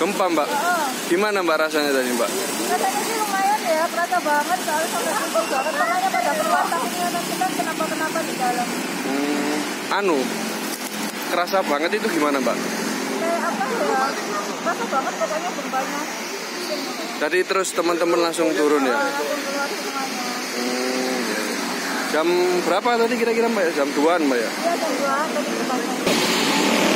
Gempa Mbak. Gimana Mbak rasanya tadi Mbak? Rasanya sih lumayan ya, kerasa banget soalnya sampai kumpul banget. Makanya pada keluar takutnya nanti kan kenapa-kenapa di dalam. Kerasa banget itu gimana Mbak? Kayak apa ya? Kerasa banget pokoknya gempanya. Tadi terus teman-teman langsung turun ya? Langsung keluar semuanya. Jam berapa tadi kira-kira Mbak ya? Jam 2-an Mbak ya? Iya jam 2 tadi berangkat.